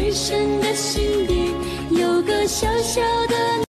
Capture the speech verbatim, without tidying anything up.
女生的心里有个小小的